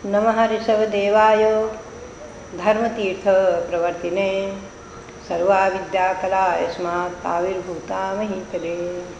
नमः ऋषभदेवाय धर्मतीर्थ प्रवर्तिने सर्वा विद्याकला यस्मात् आविर्भूता महीतले।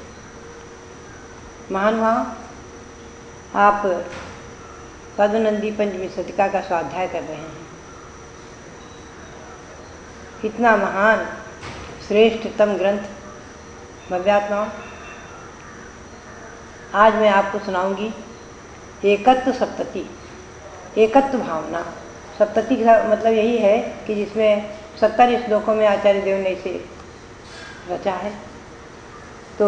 महानुभाव, आप पद्मनंदी पंचमी शतिका का स्वाध्याय कर रहे हैं। कितना महान श्रेष्ठतम ग्रंथ भव्यात्माओं। आज मैं आपको सुनाऊंगी एकत्व सप्तति, एकत्व भावना। सप्तति का मतलब यही है कि जिसमें 70 श्लोकों में आचार्य देव ने इसे रचा है। तो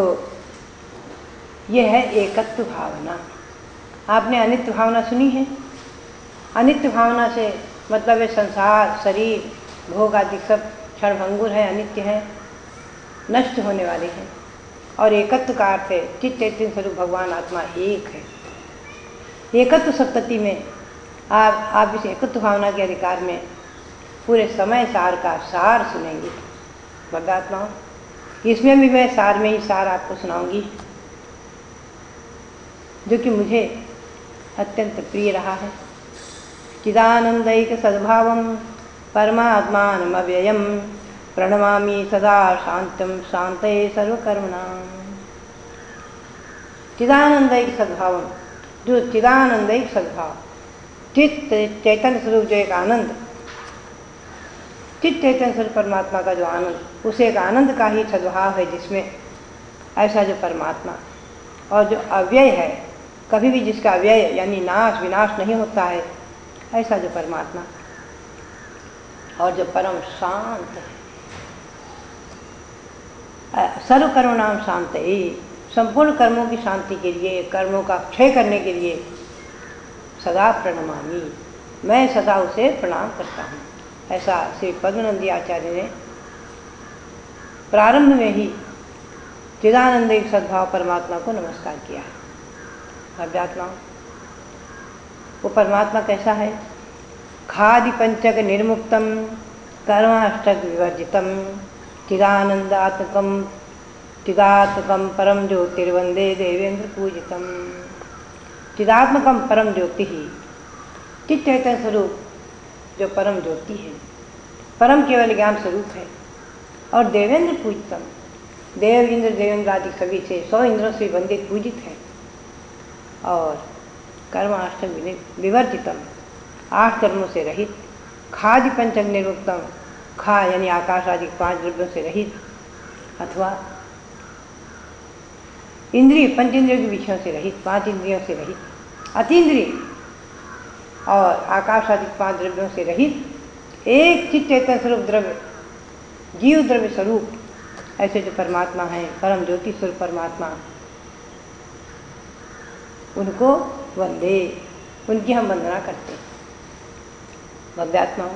यह है एकत्व भावना। आपने अनित्य भावना सुनी है। अनित्य भावना से मतलब है संसार, शरीर, भोग आदि सब क्षणभंगुर है, अनित्य है, नष्ट होने वाले हैं। और एकत्व का अर्थ है चित्त चैतन्य स्वरूप भगवान आत्मा एक है। एकत्व सप्तति में आप इस एकत्व भावना के अधिकार में पूरे समय सार का सार सुनेंगे भव्यात्माओं। इसमें भी मैं सार में ही सार आपको सुनाऊंगी, जो कि मुझे अत्यंत प्रिय रहा है। चिदानंदैक सद्भावं परमात्मानम् अव्ययं प्रणमामि सदा शांतं शांतये सर्वकर्मणाम्। चिदानंदैक सद्भावं, जो चिदानंदैक सद्भाव, चित्त चैतन्य स्वरूप जो एक आनंद, चित्त चैतन्य स्वरूप परमात्मा का जो आनंद, उस एक आनंद का ही सद्भाव है जिसमें ऐसा जो परमात्मा, और जो अव्यय है, कभी भी जिसका अव्यय यानी नाश विनाश नहीं होता है, ऐसा जो परमात्मा, और जो परम शांत है। सर्वकर्मणाम शांतये, संपूर्ण कर्मों की शांति के लिए, कर्मों का क्षय करने के लिए सदा प्रणमामि, मैं सदा उसे प्रणाम करता हूँ। ऐसा श्री पद्मनंदी आचार्य ने प्रारंभ में ही चिदानंद एक सद्भाव परमात्मा को नमस्कार किया है। भव्यात्माओं, वो परमात्मा कैसा है? खादि पंचक निर्मुक्तम कर्माष्टक विवर्जितम चिदानंदात्मकम चिदात्मकम परम ज्योतिर्वंदे देवेंद्र पूजितम। चिदात्मकम परम ज्योति ही, चित्त चैतन्य स्वरूप जो परम ज्योति है, परम केवल ज्ञान स्वरूप है, और देवेंद्र पूजितम, देव इंद्र देवेंद्र आदि सभी से 100 इंद्रों से वंदित पूजित है। और कर्माष्टक विवर्जितम, 8 कर्मों से रहित, खादि पंचक निर्मुक्तम, खा यानी आकाश आदि 5 द्रव्यों से रहित, अथवा इंद्रिय पंचेंद्रियों के विषयों से रहित, 5 इंद्रियों से रहित, अतीन्द्रिय और आकाश आदि 5 द्रव्यों से रहित, एक चित्त चैतन्य स्वरूप द्रव्य, जीव द्रव्य स्वरूप, ऐसे जो परमात्मा हैं, परम ज्योति स्वरूप परमात्मा, उनको वंदे, उनकी हम वंदना करते हैं। भव्यात्माओं,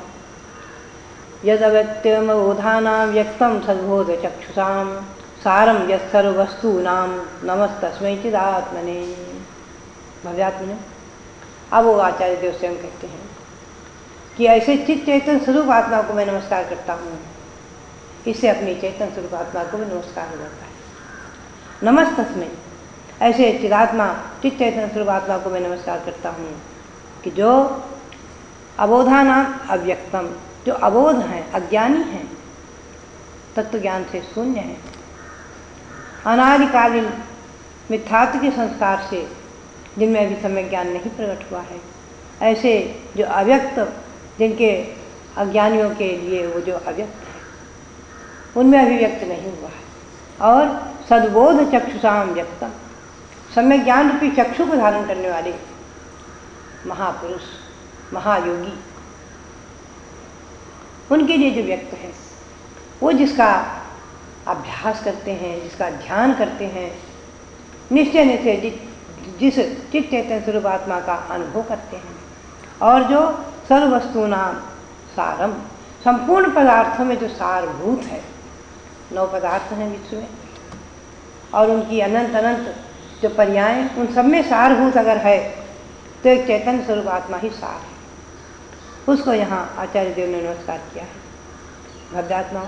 यदव्यक्तमवोधानां व्यक्तं सद्बोध चक्षुषां सारं यत्सर्ववस्तूनां नमस्तस्मै चिदात्मने। भव्यात्मने, अब वो आचार्य देव स्वयं कहते हैं कि ऐसे चित्त चैतन्य स्वरूप आत्मा को मैं नमस्कार करता हूँ। इससे अपनी चैतन्य स्वरूप आत्मा को भी नमस्कार हो जाता है। नमस्तस्मै, ऐसे चिदात्मा चित्त चैतन्य स्वरूप आत्मा को मैं नमस्कार करता हूँ कि जो अबोधानाम अव्यक्तम, जो अबोध हैं, अज्ञानी हैं, तत्व ज्ञान से शून्य है, अनादिकालीन मिथ्यात्व के संस्कार से जिनमें अभी सम्यक ज्ञान नहीं प्रकट हुआ है, ऐसे जो अव्यक्त, जिनके अज्ञानियों के लिए वो जो अव्यक्त है, उनमें अभिव्यक्त नहीं हुआ है। और सद्बोध चक्षुषाम व्यक्तम, सम्यक ज्ञान रूपी चक्षु को धारण करने वाले महापुरुष, महायोगी, उनके लिए जो व्यक्त है, वो जिसका अभ्यास करते हैं, जिसका ध्यान करते हैं, निश्चय से जिस चित्त चैतन्य स्वरूप आत्मा का अनुभव करते हैं, और जो सर्व वस्तूनाम सारम, संपूर्ण पदार्थों में जो सारभूत है, 9 पदार्थ हैं विश्व में, और उनकी अनंत अनंत जो पर्याय, उन सब में सारभूत अगर है तो एक चैतन्य स्वरूप आत्मा ही सार है। उसको यहाँ आचार्य देव ने नमस्कार किया है। भव्यात्माओं,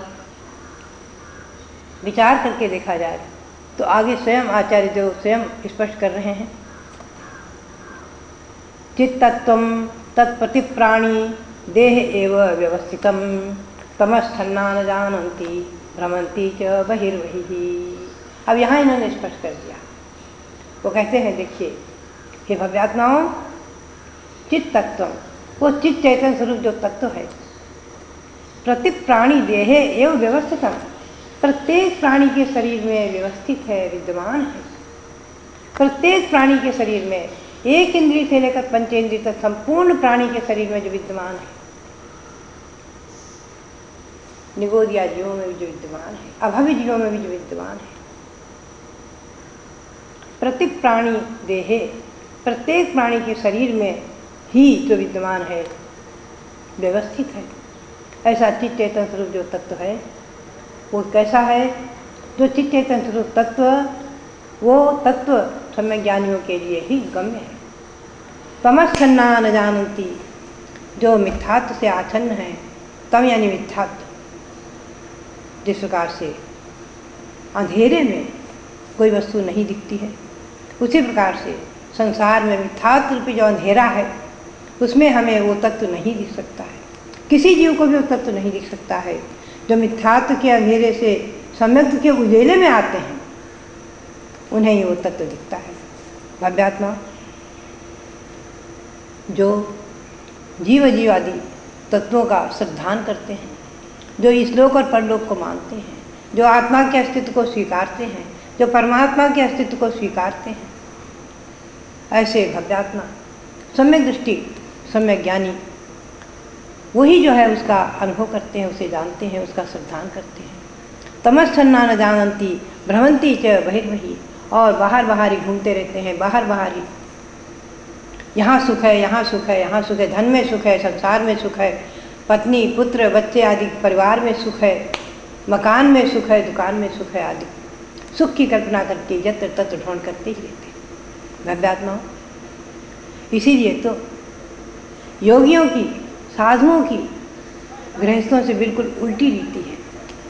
विचार करके देखा जाए तो आगे स्वयं आचार्य देव स्वयं स्पष्ट कर रहे हैं चित्तत्वं तत्प्रति प्राणी देह एव व्यवस्थितं तमस्थन्ना न जानन्ति भ्रमन्ति च बहिर्बहिः। अब यहाँ इन्होंने स्पष्ट कर दिया। वो कहते हैं देखिए हे भव्यात्माओं, चित्त तत्व वो चित्त चैतन्य स्वरूप जो तत्व है, प्रति प्राणी देह एवं व्यवस्थित, प्रत्येक प्राणी के शरीर में व्यवस्थित है, विद्यमान है। प्रत्येक प्राणी के शरीर में एक इंद्रिय से लेकर पंचेंद्रिय तक संपूर्ण प्राणी के शरीर में जो विद्यमान है, निगोदिया जीवों में भी जो विद्यमान है, अभावी जीवों में भी जो विद्यमान है, प्रति प्राणी देहे प्रत्येक प्राणी के शरीर में ही जो विद्यमान है, व्यवस्थित है। ऐसा चित्त चैतन्य स्वरूप जो तत्व है वो कैसा है? जो चित्त चैतन्य स्वरूप तत्व, वो तत्व सम्यक ज्ञानियों के लिए ही गम्य है। तमस्खन्ना न जानन्ति, जो मिथ्यात्व से आच्छन्न है, तम यानी मिथ्यात्व, जिस प्रकार से अंधेरे में कोई वस्तु नहीं दिखती है, उसी प्रकार से संसार में मिथ्यात्व रूपी जो अंधेरा है उसमें हमें वो तत्व नहीं दिख सकता है। किसी जीव को भी वो तत्व नहीं दिख सकता है। जो मिथ्यात्व के अंधेरे से सम्यक् के उजेले में आते हैं उन्हें ही वो तत्व दिखता है। भव्यात्मा जो जीव जीव आदि तत्वों का श्रद्धान करते हैं, जो इस लोक और परलोक को मानते हैं, जो आत्मा के अस्तित्व को स्वीकारते हैं, जो परमात्मा के अस्तित्व को स्वीकारते हैं, ऐसे भव्यात्मा सम्यक दृष्टि सम्यक ज्ञानी वही जो है उसका अनुभव करते हैं, उसे जानते हैं, उसका श्रद्धान करते हैं। तमश्चन्ना न जानन्ति भ्रमन्ति च बहिर्बहिः, और बाहर बाहर ही घूमते रहते हैं, बाहर बाहर ही, यहाँ सुख है, यहाँ सुख है, यहाँ सुख है, धन में सुख है, संसार में सुख है, पत्नी पुत्र बच्चे आदि परिवार में सुख है, मकान में सुख है, दुकान में सुख है आदि सुख की कल्पना करके यत्र तत्र ढूंढ करते ही रहते हैं भव्यात्माओं। इसीलिए तो योगियों की, साधुओं की गृहस्थों से बिल्कुल उल्टी रीति है।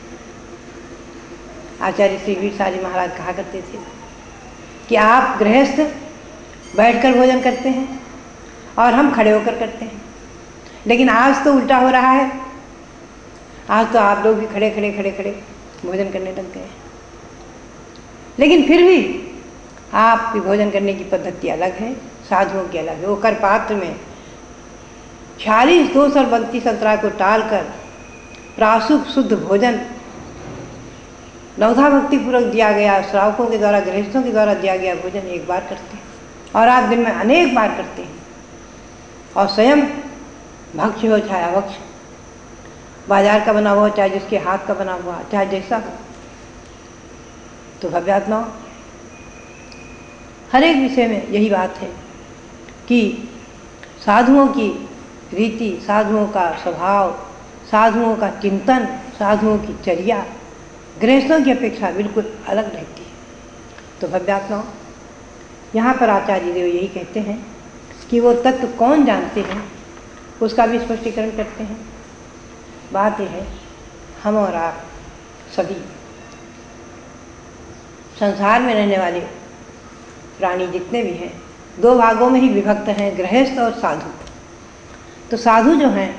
आचार्य श्री वीरसारी महाराज कहा करते थे कि आप गृहस्थ बैठकर भोजन करते हैं और हम खड़े होकर करते हैं, लेकिन आज तो उल्टा हो रहा है। आज तो आप लोग भी खड़े खड़े खड़े खड़े भोजन करने लग गए हैं, लेकिन फिर भी आपकी भोजन करने की पद्धति अलग है, साधुओं की अलग है। वो कर पात्र में 46 दोष और 32 अंतराय को टालकर प्रासुक शुद्ध भोजन नवधा भक्ति पूर्वक दिया गया, श्रावकों के द्वारा, गृहस्थों के द्वारा दिया गया भोजन एक बार करते हैं, और आप दिन में अनेक बार करते हैं, और स्वयं भक्ष्य हो चाहे अभक्ष्य, बाजार का बना हुआ चाहे जिसके हाथ का बना हुआ, चाहे जैसा हो। तो भव्यात्मा हर एक विषय में यही बात है कि साधुओं की रीति, साधुओं का स्वभाव, साधुओं का चिंतन, साधुओं की चर्या गृहस्थों की अपेक्षा बिल्कुल अलग रहती है। तो भव्यात्मा यहाँ पर आचार्य देव यही कहते हैं कि वो तत्व कौन जानते हैं, उसका भी स्पष्टीकरण करते हैं। बात यह है, हम और आप सभी संसार में रहने वाले प्राणी जितने भी हैं, दो भागों में ही विभक्त हैं, गृहस्थ और साधु। तो साधु जो हैं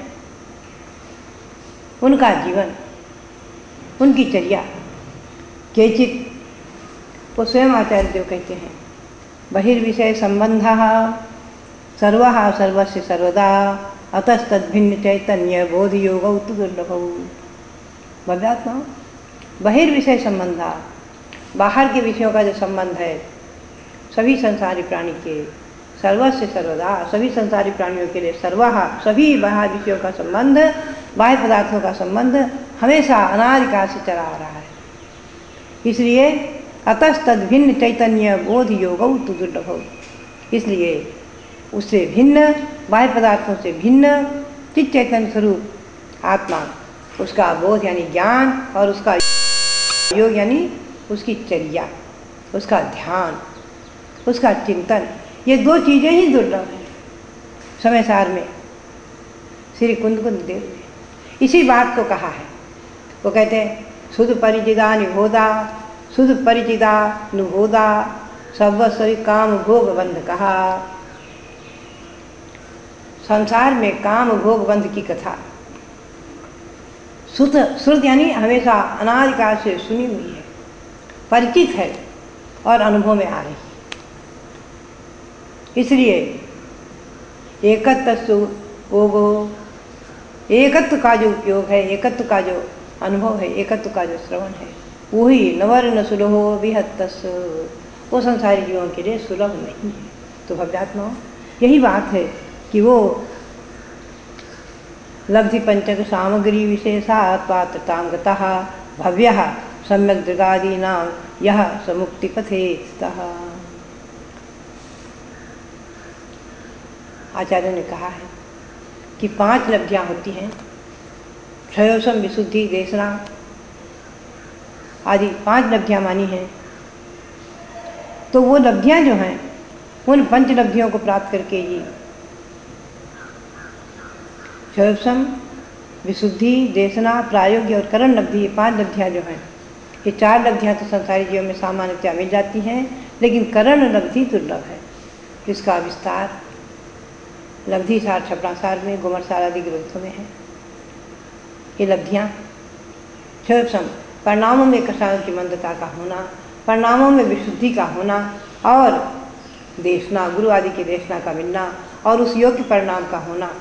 उनका जीवन, उनकी चर्या केचित, वो स्वयं आचार्य देव कहते हैं, बहिर्विषय संबंधः सर्वः सर्वस्य सर्वदा अतस्तद्भिन्न चैतन्य बोध योगौ तु दुर्लभौ। भव्यात्मा बहिर्विषय संबंधा, बाहर के विषयों का जो संबंध है सभी संसारी प्राणी के, सर्वस्य सर्वदा सभी संसारी प्राणियों के लिए, सर्वः सभी बाहर विषयों का संबंध, बाह्य पदार्थों का संबंध हमेशा अनादिकाल से चला आ रहा है। इसलिए अतस्तद्भिन्न चैतन्य बोध योगौ तु दुर्लभौ, इसलिए उससे भिन्न, बाह्य पदार्थों से भिन्न चित्त चैतन्य स्वरूप आत्मा, उसका बोध यानी ज्ञान और उसका योग यानी उसकी चर्या, उसका ध्यान, उसका चिंतन, ये दो चीज़ें ही दुर्लभ हैं समय सार में। श्री कुंद देव ने इसी बात को कहा है। वो कहते हैं सुध परिचिदा निभोदा, सुध परिचिदा नुभोदा, सर्वस्वी काम भोग बंध कहा। संसार में काम भोग बंध की कथा श्रुत यानी हमेशा अनादिकाल से सुनी हुई है, परिचित है और अनुभव में आ रही है। इसलिए एकत्व का जो उपयोग है, एकत्व का जो अनुभव है, एकत्व का जो श्रवण है, वही नवर न सुलहो विहत्तस, वो संसारी जीवों के लिए सुलभ नहीं है। तो भव्यात्मा यही बात है कि वो लब्धि पंचक सामग्री विशेषात् पात्रतां गतः भव्यः सम्यक् दृगादीनां यः समुक्ति पथे स्थितः। आचार्य ने कहा है कि 5 लब्धियाँ होती हैं, क्षयोसम विशुद्धि देशना आदि 5 लब्धियाँ मानी हैं। तो वो लब्धियाँ जो हैं उन 5 लब्धियों को प्राप्त करके ही क्षयोसम विशुद्धि देशना प्रायोग्य और करण लब्धि, ये 5 लब्धियाँ जो हैं, ये 4 लब्धियाँ तो संसारी जीवन में सामान्यतया मिल जाती हैं, लेकिन करण लब्धि दुर्लभ है। इसका विस्तार लब्धि सार छपरासार में, गुमरसार आदि ग्रंथों में है। ये लब्धियाँ क्षयोसम परिणामों में कषायों की मंदता का होना, परिणामों में विशुद्धि का होना और देशना गुरु आदि की देशना का मिलना और उस योग्य परिणाम का होना।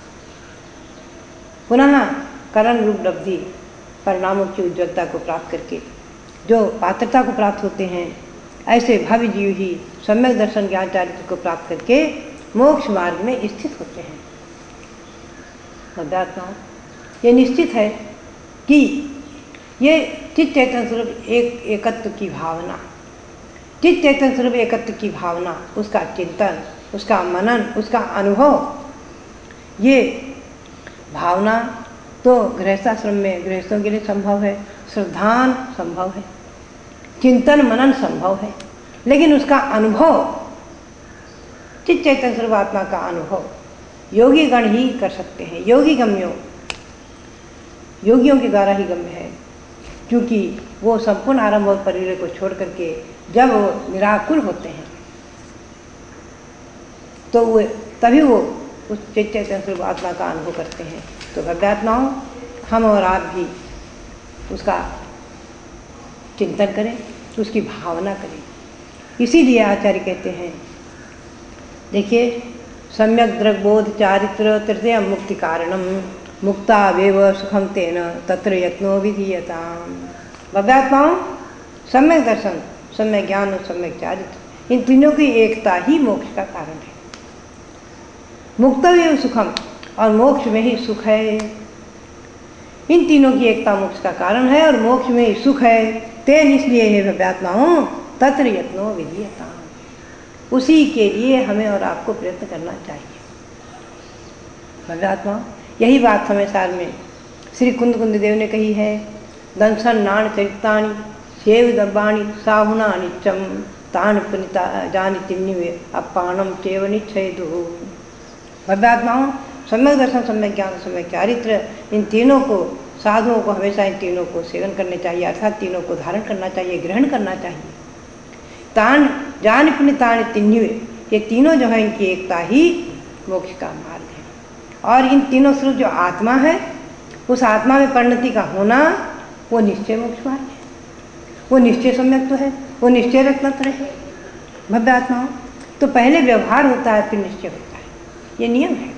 पुनः करण रूप लब्धि परिणामों की उज्ज्वलता को प्राप्त करके जो पात्रता को प्राप्त होते हैं, ऐसे भव्य जीव ही सम्यक दर्शन ज्ञान चारित्र को प्राप्त करके मोक्ष मार्ग में स्थित होते हैं। अध्यात्मा ये निश्चित है कि ये चित्त चैतन्य स्वरूप एकत्व की भावना, चित्त चैतन्य स्वरूप एकत्व की भावना, उसका चिंतन, उसका मनन, उसका अनुभव, ये भावना तो गृहस्थाश्रम में गृहस्थों के लिए संभव है, श्रद्धान संभव है, चिंतन मनन संभव है, लेकिन उसका अनुभव चित्त चैतन्य स्वरूप आत्मा का अनुभव योगी गण ही कर सकते हैं। योगियों के द्वारा ही गम्य है, क्योंकि वो संपूर्ण आरंभ और परिलय को छोड़ करके जब वो निराकुल होते हैं तो वो तभी वो उस चित्त चैतन्य स्वरूप आत्मा का अनुभव करते हैं। तो भव्यात्माओं, हम और आप भी उसका चिंतन करें, उसकी भावना करें। इसीलिए आचार्य कहते हैं, देखिए, सम्यक दृग्बोध चारित्र तृतीय मुक्ति कारणम मुक्ता वेव सुखम तेन तत्र यत्नो विधीयताम। भव्यात्माओं, सम्यक दर्शन, सम्यक ज्ञान और सम्यक चारित्र, इन तीनों की एकता ही मोक्ष का कारण है। मुक्तव्य सुखम, और मोक्ष में ही सुख है। इन तीनों की एकता मोक्ष का कारण है और मोक्ष में ही सुख है। तेन इसलिए है भव्यात्माओं तत्र यत्नो विधीयताम, उसी के लिए हमें और आपको प्रयत्न करना चाहिए। भव्यात्मा यही बात हमें सार में श्री कुंद देव ने कही है, दंसन नाण चरिताणी सेव दब्बाणी साहुना नित्यम तान पुनिता जानी तिन्निवे अपानम चेव निच्छेदु। भव्यात्माओं, सम्यक दर्शन, सम्यक ज्ञान, सम्यक चारित्र, इन तीनों को साधुओं को हमेशा इन तीनों को सेवन करने चाहिए, अर्थात तीनों को धारण करना चाहिए, ग्रहण करना चाहिए। तान जान पुनितान तिन्निवे, ये तीनों जो है इनकी एकता ही मोक्ष का मार्ग है। और इन तीनों स्वरूप जो आत्मा है, उस आत्मा में परिणति का होना, वो निश्चय मोक्ष मार्ग है, वो निश्चय सम्यक तो है, वो निश्चय रत्नत्र है। भव्य आत्माओं, तो पहले व्यवहार होता है फिर निश्चय होता है, ये नियम है।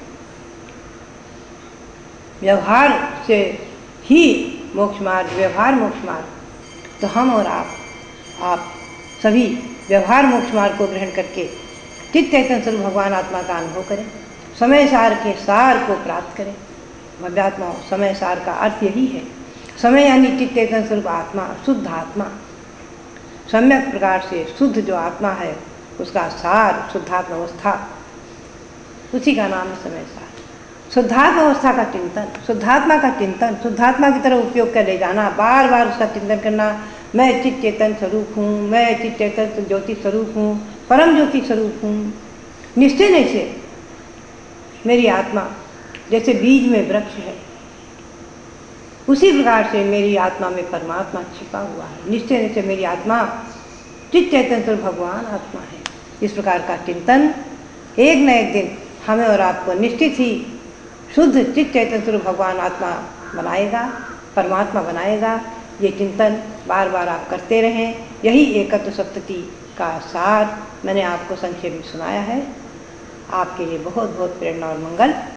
व्यवहार से ही मोक्ष मार्ग, व्यवहार मोक्ष मार्ग। तो हम और आप सभी व्यवहार मोक्ष मार्ग को ग्रहण करके चित्त चैतन्य स्वरूप भगवान आत्मा का अनुभव करें, समय सार के सार को प्राप्त करें। भव्यात्माओं, समय सार का अर्थ यही है। समय यानी चित्त चैतन्य स्वरूप आत्मा, शुद्ध आत्मा, सम्यक प्रकार से शुद्ध जो आत्मा है उसका सार, शुद्धात्म अवस्था, उसी का नाम है समय सार। शुद्धात्म अवस्था का चिंतन, शुद्धात्मा का चिंतन, शुद्धात्मा की तरह उपयोग कर ले जाना, बार बार उसका चिंतन करना। मैं चित्त चेतन स्वरूप हूँ, मैं चित्त चेतन ज्योति स्वरूप हूँ, परम ज्योति स्वरूप हूँ। निश्चय नहीं से मेरी आत्मा जैसे बीज में वृक्ष है, उसी प्रकार से मेरी आत्मा में परमात्मा छिपा हुआ है। निश्चय नहीं से मेरी आत्मा चित्त चैतन्य स्वरूप भगवान आत्मा है। इस प्रकार का चिंतन एक न एक दिन हमें और आपको निश्चित ही शुद्ध चित्त चैतन्य स्वरूप भगवान आत्मा बनाएगा, परमात्मा बनाएगा। ये चिंतन बार बार आप करते रहें। यही एकत्व सप्तति का सार मैंने आपको संक्षेप में सुनाया है। आपके लिए बहुत बहुत प्रेरणा और मंगल।